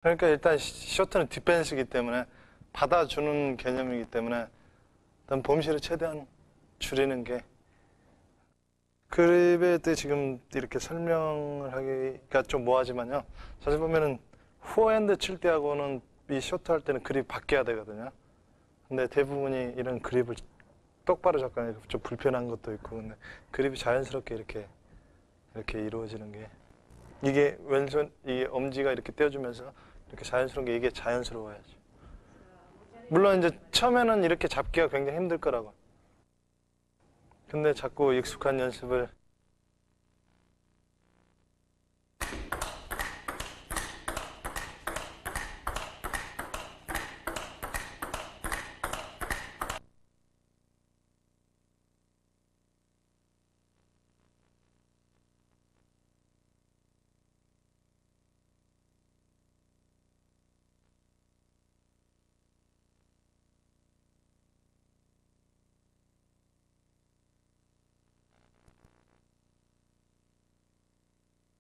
그러니까 일단 쇼트는 디펜스이기 때문에 받아주는 개념이기 때문에 일단 범실을 최대한 줄이는 게 그립에 대해 지금 이렇게 설명을 하기가 좀 뭐하지만요. 사실 보면은 후핸드 칠 때하고는 이 쇼트 할 때는 그립 바뀌어야 되거든요. 근데 대부분이 이런 그립을 똑바로 잡거나 좀 불편한 것도 있고, 근데 그립이 자연스럽게 이렇게 이루어지는 게 이게 왼손 이 엄지가 이렇게 떼어주면서 이렇게 자연스러운 게 이게 자연스러워야죠. 물론 이제 처음에는 이렇게 잡기가 굉장히 힘들 거라고. 근데 자꾸 익숙한 연습을